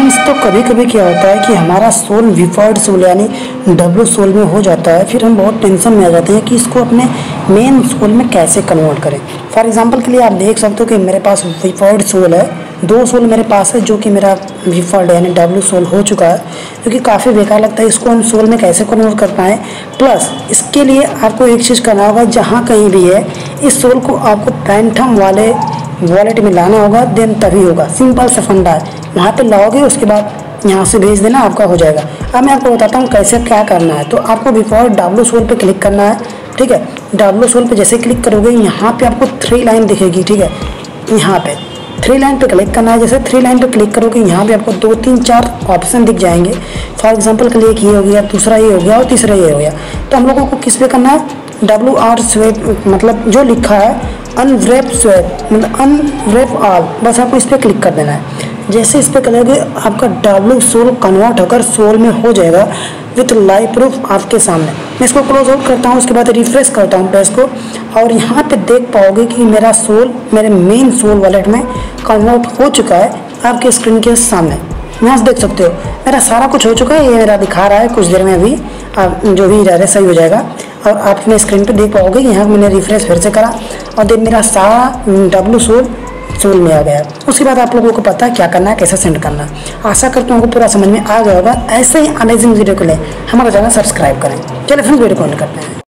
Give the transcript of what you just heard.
Friends तो कभी कभी क्या होता है कि हमारा सोल विफर्ड सोल यानी डब्लू सोल में हो जाता है। फिर हम बहुत टेंशन में आ जाते हैं कि इसको अपने मेन सोल में कैसे कन्वर्ट करें। फॉर एग्जांपल के लिए आप देख सकते हो कि मेरे पास विफर्ड सोल है, 2 सोल मेरे पास है जो कि मेरा विफर्ड यानी डब्लू सोल हो चुका है, जो कि काफ़ी बेकार लगता है। इसको हम सोल में कैसे कन्वर्ट कर पाएँ। प्लस इसके लिए आपको एक चीज़ करना होगा, जहाँ कहीं भी है इस सोल को आपको पैंथम वाले वॉलेट में लाना होगा, देन तभी होगा। सिंपल सा फंडा है, वहाँ पे लाओगे उसके बाद यहाँ से भेज देना, आपका हो जाएगा। अब मैं आपको बताता हूँ कैसे क्या करना है। तो आपको बिफोर डब्लू सोल पे क्लिक करना है, ठीक है। डब्लू सोल पे जैसे क्लिक करोगे यहाँ पे आपको 3 लाइन दिखेगी, ठीक है। यहाँ पे 3 लाइन पे क्लिक करना है। जैसे 3 लाइन पे क्लिक करोगे यहाँ पे आपको 2 3 4 ऑप्शन दिख जाएंगे। फॉर एग्जाम्पल के लिए एक ये हो गया, दूसरा ये हो गया और तीसरा ये हो गया। तो हम लोगों को किस पे करना है, WR स्वैप, मतलब जो लिखा है अनव्रैप स्वैप, मतलब अनव्रैप ऑल, बस आपको इस पर क्लिक कर देना है। जैसे इस पर करोगे आपका डब्लू सोल कन्वर्ट होकर सोल में हो जाएगा विथ लाइव प्रूफ आपके सामने। मैं इसको क्लोज आउट करता हूँ, उसके बाद रिफ्रेश करता हूँ पेज को, और यहाँ पे देख पाओगे कि मेरा सोल मेरे मेन सोल वॉलेट में कन्वर्ट हो चुका है आपके स्क्रीन के सामने। यहाँ से देख सकते हो मेरा सारा कुछ हो चुका है। ये मेरा दिखा रहा है, कुछ देर में अभी जो भी रह सही हो जाएगा। और आप अपने स्क्रीन पे देख पाओगे कि यहाँ मैंने रिफ्रेश फिर से करा और देन मेरा सारा डब्लू सोल में आ गया। उसके बाद आप लोगों को पता है क्या करना है, कैसे सेंड करना है। आशा करता हूँ कि पूरा समझ में आ गया होगा। ऐसे ही अमेजिंग वीडियो के लिए हमारा चैनल सब्सक्राइब करें। चलिए फिर वीडियो को करते हैं।